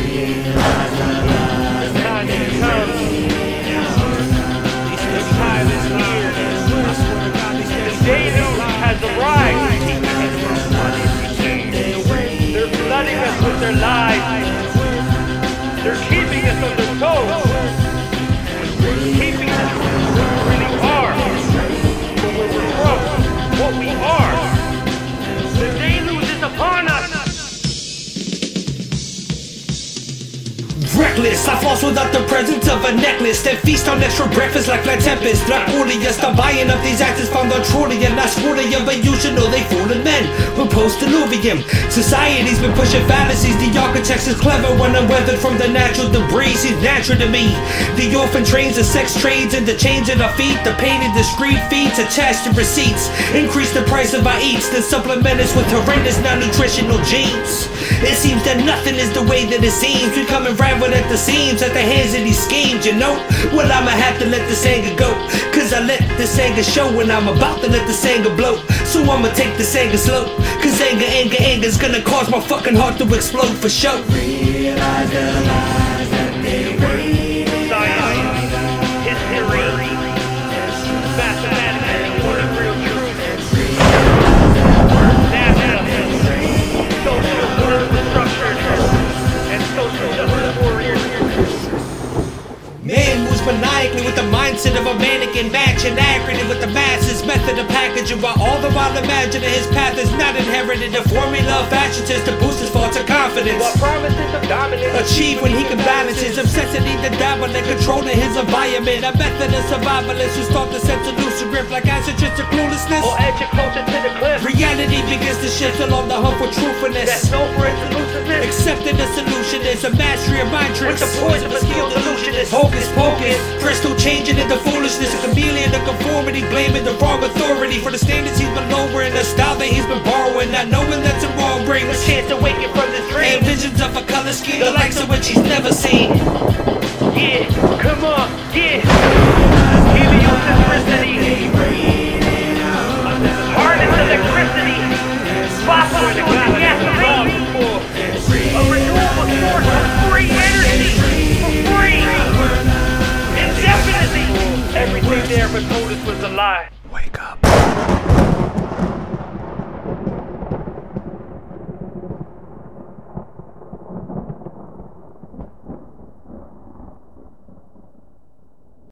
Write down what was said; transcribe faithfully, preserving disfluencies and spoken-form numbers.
time has come. The time is here. The Deluge has arrived. They're flooding us with their lies. They're keeping us on their toes. Keeping us from who we really are. From where we're from. What we are. The Deluge is upon us. Reckless, I floss without the presence of a necklace. Then feast on extra breakfast like flat tempest. Not order, stop buying up these actors found on Troyan. Not sportium, but you should know they fooling men who post-diluvium. Society's been pushing fallacies. The architect is clever when I'm weathered from the natural debris. He's natural to me. The orphan trains the sex trades and the chains in our feet. The painted discreet feeds attached to receipts. Increase the price of our eats, then supplement us with horrendous non-nutritional genes. It seems that nothing is the way that it seems. We coming right at the seams at the hands of these schemes, you know. Well, I'ma have to let this anger go, cause I let this anger show when I'm about to let this anger blow. So I'ma take this anger slow, cause anger, anger, anger's gonna cause my fucking heart to explode for sure. Realize the lies that they wait. Science, history, mathematics, and what is real truth. NASA, social order structure, and social justice warriors. Man moves maniacally with the mindset of a mannequin, matching accurately with the masses, method of packaging, while all the while imagining his path is not inherited. A formula of action tends to boost his false confidence. What promises of dominance achieve when he can balance his obsessity to dabble and controlling his environment. A method of survivalists who start to sense a looser grip like acid to cluelessness. Or edge it closer to the cliff. Reality begins to shift along the hunt for truthfulness. That's no for its elusiveness. Accepting the solution is a mastery of mind tricks. With the poison of a skilled illusionist. Hocus pocus, crystal changing into foolishness. A chameleon of conformity, blaming the wrong authority for the standards he's been lowering, the style that he's been borrowing, not knowing that tomorrow brings a chance to wake it from this dream. And visions of a color scheme, the likes of which he's never seen. Yeah, come on, yeah. Heliocentricity, harness electricity, phosphorus and gasoline, a renewable source of free energy, for free, indefinitely. Everything they ever told us was a lie. Wake up.